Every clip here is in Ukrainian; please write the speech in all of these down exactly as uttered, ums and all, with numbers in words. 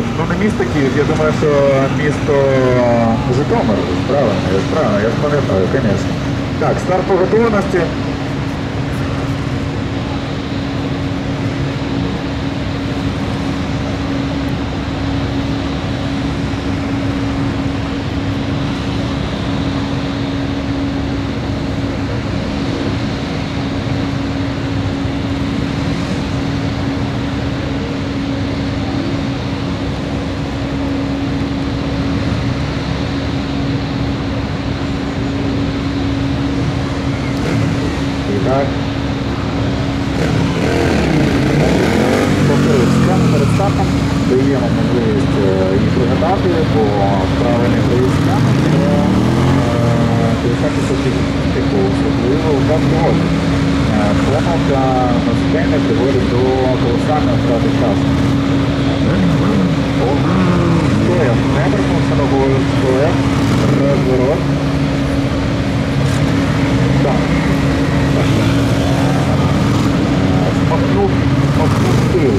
Ну не місто Київ, я думаю, що місто Житомир. Правильно, я ж правильно, я ж пам'ятаю, звісно. Так, старт по готовності. Так. Повторюю, схему перед стартом даємо можливість її пригадати, бо правильний проїзд схеми п'ятдесят типу особливо у кожного. Помилка на схемі приводить до колосальної втрати часу. Стояв, не вернувся ногою, стояв, розворот. Так. Смахнув, смахнув тил.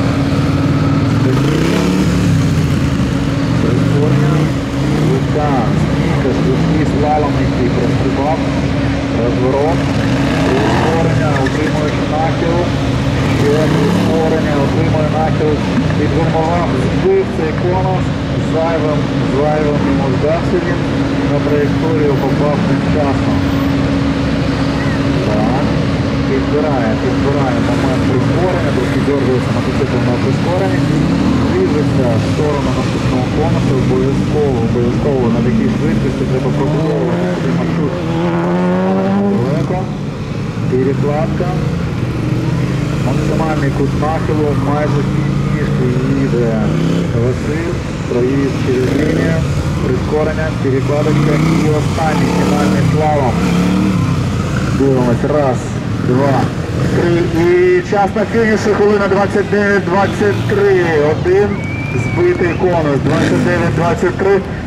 Прискорення. Рука, стійка, швидкий слалом, який прострибав. Розворот. Прискорення, утримуючи нахил. Ще прискорення, утримує нахил. Підгумував, збив цей конус. Зайвим, зайвим йому здався він. На траєкторію попав невчасно. Так. Підбирає, підбирає момент прискорення, трохи дергається мотоцикл на прискоренні, движеться в сторону наступного конусу, обов'язково, обов'язково на такій швидкості треба пробувати цей маршрут. Далеко, перекладка, максимальний кут нахилу, майже фінішки їде Василь, проїзд через лінію, прискорення, перекладочка і останній фінальний слалом. Дивимось, раз. Два, три. І час на фініші, хвилина двадцять дев'ять двадцять три. Один збитий конус. двадцять дев'ять двадцять три.